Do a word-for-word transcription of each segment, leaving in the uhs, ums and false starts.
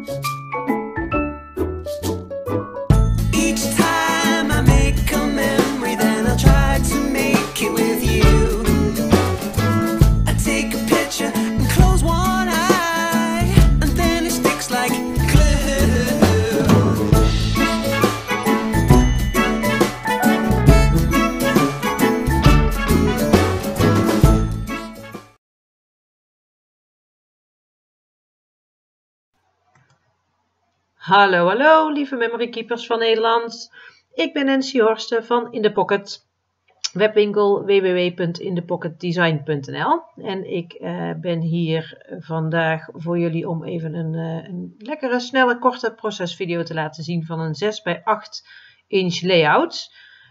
Hallo, hallo, lieve memory keepers van Nederland. Ik ben Nancy Horsten van In The Pocket, webwinkel w w w punt in the pocket design punt n l. En ik uh, ben hier vandaag voor jullie om even een, uh, een lekkere, snelle, korte procesvideo te laten zien van een zes bij acht inch layout.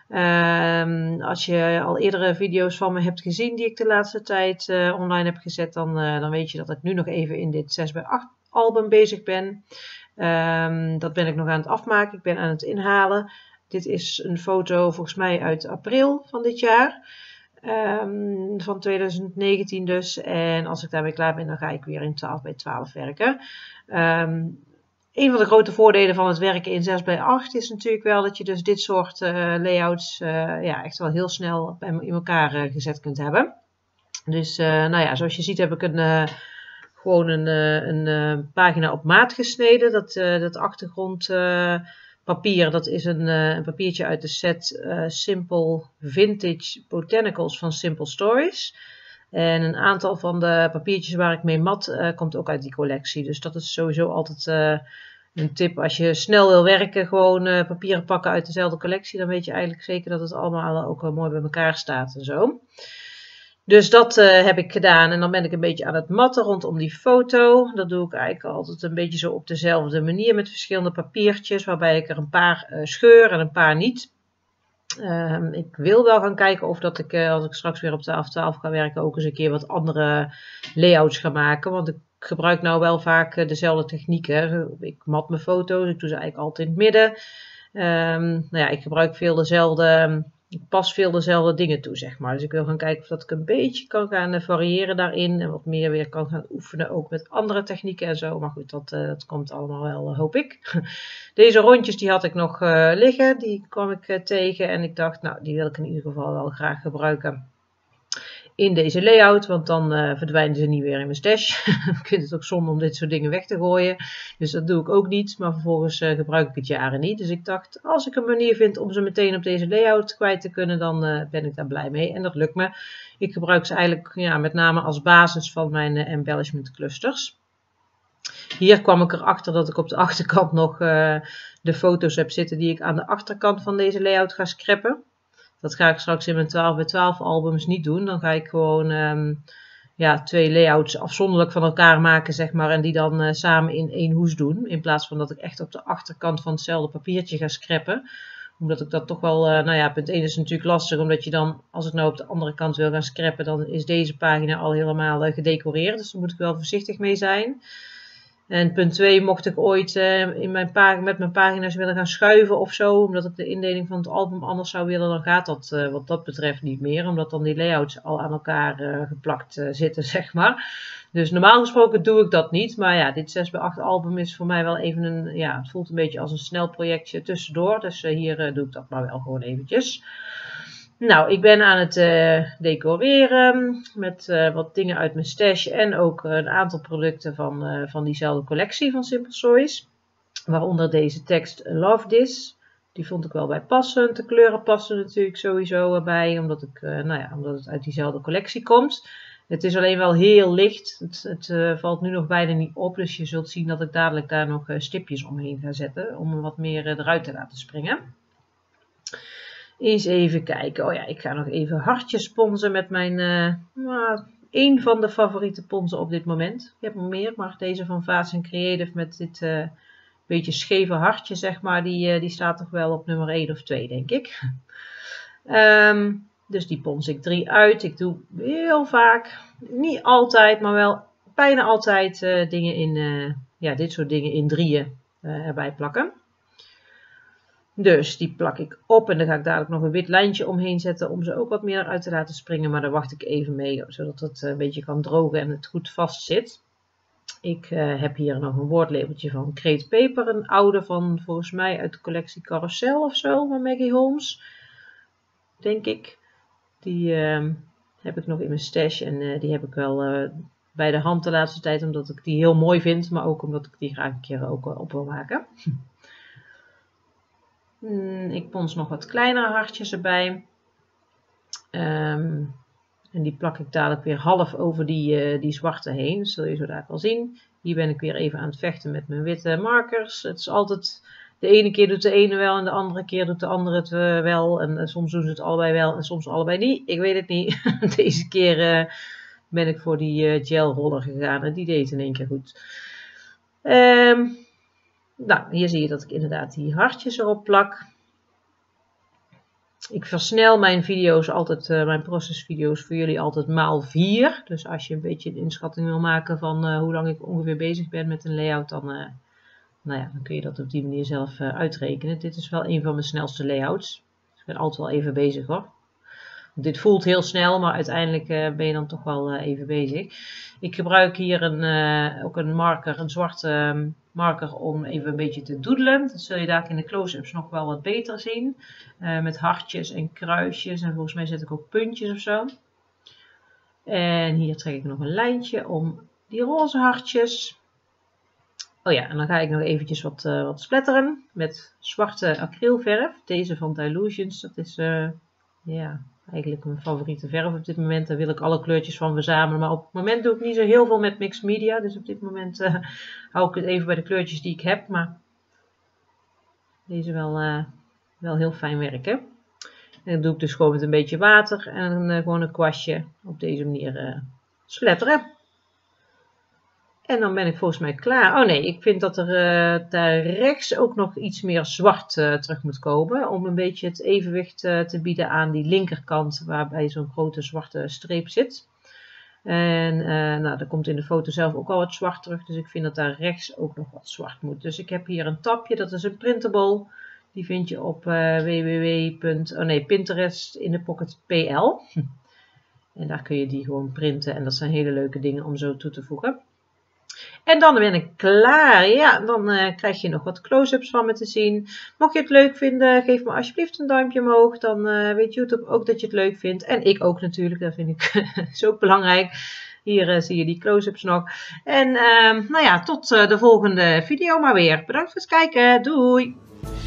Uh, als je al eerdere video's van me hebt gezien die ik de laatste tijd uh, online heb gezet, dan, uh, dan weet je dat ik nu nog even in dit zes bij acht album bezig ben. Um, dat ben ik nog aan het afmaken. Ik ben aan het inhalen. Dit is een foto volgens mij uit april van dit jaar. Um, van twintig negentien dus. En als ik daarmee klaar ben, dan ga ik weer in twaalf bij twaalf werken. Um, een van de grote voordelen van het werken in zes bij acht is natuurlijk wel dat je dus dit soort uh, layouts uh, ja, echt wel heel snel bij in elkaar uh, gezet kunt hebben. Dus uh, nou ja, zoals je ziet heb ik een... Uh, Gewoon een, een, een pagina op maat gesneden. Dat, uh, dat achtergrondpapier, uh, dat is een, uh, een papiertje uit de set uh, Simple Vintage Botanicals van Simple Stories. En een aantal van de papiertjes waar ik mee mat, uh, komt ook uit die collectie. Dus dat is sowieso altijd uh, een tip. Als je snel wil werken, gewoon uh, papieren pakken uit dezelfde collectie. Dan weet je eigenlijk zeker dat het allemaal ook uh, mooi bij elkaar staat en zo. Dus dat uh, heb ik gedaan en dan ben ik een beetje aan het matten rondom die foto. Dat doe ik eigenlijk altijd een beetje zo op dezelfde manier met verschillende papiertjes. Waarbij ik er een paar uh, scheur en een paar niet. Uh, ik wil wel gaan kijken of dat ik, uh, als ik straks weer op twaalf twaalf ga werken, ook eens een keer wat andere layouts ga maken. Want ik gebruik nou wel vaak uh, dezelfde technieken. Ik mat mijn foto's, ik doe ze eigenlijk altijd in het midden. Um, nou ja, ik gebruik veel dezelfde... Ik pas veel dezelfde dingen toe, zeg maar. Dus ik wil gaan kijken of dat ik een beetje kan gaan variëren daarin. En wat meer weer kan gaan oefenen, ook met andere technieken en zo. Maar goed, dat, uh, dat komt allemaal wel, hoop ik. Deze rondjes die had ik nog uh, liggen. Die kwam ik uh, tegen. En ik dacht, nou, die wil ik in ieder geval wel graag gebruiken in deze layout. Want dan uh, verdwijnen ze niet weer in mijn stash. Ik vind het ook zonde om dit soort dingen weg te gooien. Dus dat doe ik ook niet. Maar vervolgens uh, gebruik ik het jaren niet. Dus ik dacht, als ik een manier vind om ze meteen op deze layout kwijt te kunnen, dan uh, ben ik daar blij mee. En dat lukt me. Ik gebruik ze eigenlijk ja, met name als basis van mijn uh, embellishment clusters. Hier kwam ik erachter dat ik op de achterkant nog uh, de foto's heb zitten die ik aan de achterkant van deze layout ga scrappen. Dat ga ik straks in mijn twaalf bij twaalf albums niet doen. Dan ga ik gewoon um, ja, twee layouts afzonderlijk van elkaar maken, zeg maar. En die dan uh, samen in één hoes doen. In plaats van dat ik echt op de achterkant van hetzelfde papiertje ga scrappen. Omdat ik dat toch wel, uh, nou ja, punt één is natuurlijk lastig. Omdat je dan, als ik nou op de andere kant wil gaan scrappen, dan is deze pagina al helemaal uh, gedecoreerd. Dus daar moet ik wel voorzichtig mee zijn. En punt twee, mocht ik ooit uh, in mijn met mijn pagina's willen gaan schuiven of zo, omdat ik de indeling van het album anders zou willen, dan gaat dat uh, wat dat betreft niet meer. Omdat dan die layouts al aan elkaar uh, geplakt uh, zitten, zeg maar. Dus normaal gesproken doe ik dat niet. Maar ja, dit zes bij acht album is voor mij wel even een, ja, het voelt een beetje als een snel projectje tussendoor. Dus uh, hier uh, doe ik dat maar wel gewoon eventjes. Nou, ik ben aan het uh, decoreren met uh, wat dingen uit mijn stash en ook uh, een aantal producten van, uh, van diezelfde collectie van Simple Stories. Waaronder deze tekst Love This. Die vond ik wel bij passend. De kleuren passen natuurlijk sowieso bij, omdat, ik, uh, nou ja, omdat het uit diezelfde collectie komt. Het is alleen wel heel licht. Het, het uh, valt nu nog bijna niet op, dus je zult zien dat ik dadelijk daar nog uh, stipjes omheen ga zetten om hem wat meer uh, eruit te laten springen. Eens even kijken. Oh ja, ik ga nog even hartjes ponzen met mijn, uh, nou, één van de favoriete ponzen op dit moment. Ik heb nog meer, maar deze van Vase and Creative met dit uh, beetje scheve hartje, zeg maar, die, uh, die staat toch wel op nummer één of twee, denk ik. Um, dus die pons ik drie uit. Ik doe heel vaak, niet altijd, maar wel bijna altijd uh, dingen in, uh, ja, dit soort dingen in drieën uh, erbij plakken. Dus die plak ik op en dan ga ik dadelijk nog een wit lijntje omheen zetten om ze ook wat meer uit te laten springen. Maar daar wacht ik even mee, zodat het een beetje kan drogen en het goed vast zit. Ik uh, heb hier nog een woordlabeltje van Crate Paper, een oude van volgens mij uit de collectie Carousel of zo van Maggie Holmes, denk ik. Die uh, heb ik nog in mijn stash en uh, die heb ik wel uh, bij de hand de laatste tijd, omdat ik die heel mooi vind, maar ook omdat ik die graag een keer ook uh, op wil maken. hmm, ik pons nog wat kleinere hartjes erbij. Um, En die plak ik dadelijk weer half over die, uh, die zwarte heen. Dat zul je zo dadelijk wel zien. Hier ben ik weer even aan het vechten met mijn witte markers. Het is altijd, de ene keer doet de ene wel en de andere keer doet de andere het uh, wel. En uh, soms doen ze het allebei wel en soms allebei niet. Ik weet het niet. Deze keer uh, ben ik voor die uh, gel roller gegaan en die deed in één keer goed. Um, nou, hier zie je dat ik inderdaad die hartjes erop plak. Ik versnel mijn video's altijd, uh, mijn procesvideo's voor jullie altijd maal vier. Dus als je een beetje een inschatting wil maken van uh, hoe lang ik ongeveer bezig ben met een layout, dan, uh, nou ja, dan kun je dat op die manier zelf uh, uitrekenen. Dit is wel een van mijn snelste layouts. Ik ben altijd wel even bezig hoor. Dit voelt heel snel, maar uiteindelijk uh, ben je dan toch wel uh, even bezig. Ik gebruik hier een, uh, ook een marker, een zwarte uh, marker om even een beetje te doodelen. Dat zul je daar in de close-ups nog wel wat beter zien. Uh, met hartjes en kruisjes en volgens mij zet ik ook puntjes of zo. En hier trek ik nog een lijntje om die roze hartjes. Oh ja, en dan ga ik nog eventjes wat, uh, wat splatteren met zwarte acrylverf. Deze van Dylusions, dat is uh, ja, eigenlijk mijn favoriete verf op dit moment. Daar wil ik alle kleurtjes van verzamelen. Maar op het moment doe ik niet zo heel veel met mixed media. Dus op dit moment uh, hou ik het even bij de kleurtjes die ik heb. Maar deze wel, uh, wel heel fijn werken. En dat doe ik dus gewoon met een beetje water en uh, gewoon een kwastje op deze manier uh, splatteren. En dan ben ik volgens mij klaar. Oh nee, ik vind dat er uh, daar rechts ook nog iets meer zwart uh, terug moet komen. Om een beetje het evenwicht uh, te bieden aan die linkerkant waarbij zo'n grote zwarte streep zit. En uh, nou, er komt in de foto zelf ook al wat zwart terug. Dus ik vind dat daar rechts ook nog wat zwart moet. Dus ik heb hier een tabje, dat is een printable. Die vind je op uh, www. Oh nee, Pinterest in de Pocket P L. En daar kun je die gewoon printen. En dat zijn hele leuke dingen om zo toe te voegen. En dan ben ik klaar. Ja, dan uh, krijg je nog wat close-ups van me te zien. Mocht je het leuk vinden, geef me alsjeblieft een duimpje omhoog. Dan uh, weet YouTube ook dat je het leuk vindt. En ik ook natuurlijk, dat vind ik is ook belangrijk. Hier uh, zie je die close-ups nog. En uh, nou ja, tot uh, de volgende video maar weer. Bedankt voor het kijken. Doei!